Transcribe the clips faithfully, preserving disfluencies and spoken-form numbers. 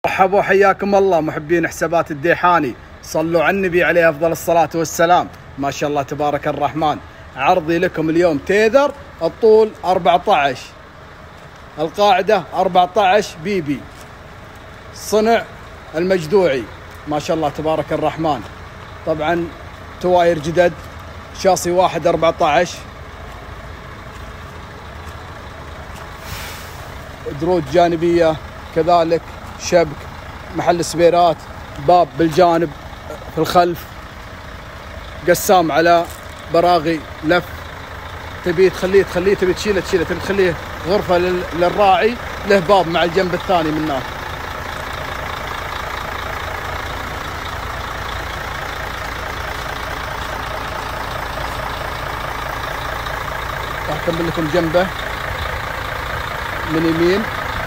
مرحبا وحياكم الله محبين حسابات الديحاني، صلوا على النبي عليه افضل الصلاه والسلام. ما شاء الله تبارك الرحمن. عرضي لكم اليوم تيذر، الطول أربعة عشر، القاعده أربعة عشر بي بي، صنع المجدوعي. ما شاء الله تبارك الرحمن. طبعا تواير جدد، شاصي واحد أربعة عشر، دروج جانبيه كذلك، شبك، محل سبيرات، باب بالجانب في الخلف، قسام على براغي لف. تبي تخليه تخليه تبي تشيله تشيله تبي تخليه غرفه للراعي، له باب مع الجنب الثاني من هناك. راح اكمل لكم جنبه من يمين.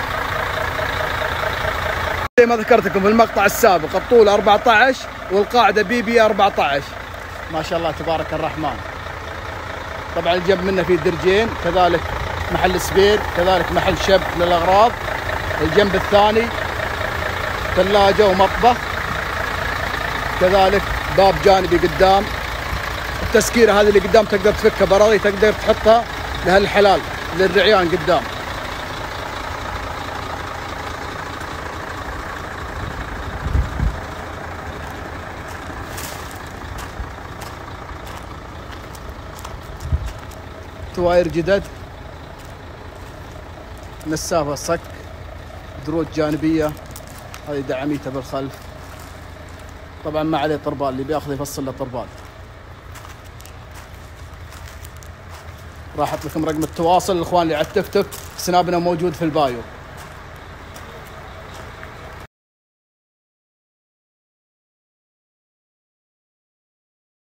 زي ما ذكرت لكم في المقطع السابق، الطول أربعة عشر والقاعده بي بي أربعة عشر. ما شاء الله تبارك الرحمن. طبعا الجنب منه فيه درجين، كذلك محل سبير، كذلك محل شبك للاغراض. الجنب الثاني ثلاجه ومطبخ، كذلك باب جانبي قدام. التسكيره هذه اللي قدام تقدر تفكها براغي، تقدر تحطها لهالحلال للرعيان قدام. تواير جدد، نسافة صك، دروج جانبية، هذه دعميته بالخلف. طبعا ما عليه طربال، اللي بياخذ يفصل له طربال. راح احط لكم رقم التواصل الاخوان اللي على التيك توك، سنابنا موجود في البايو.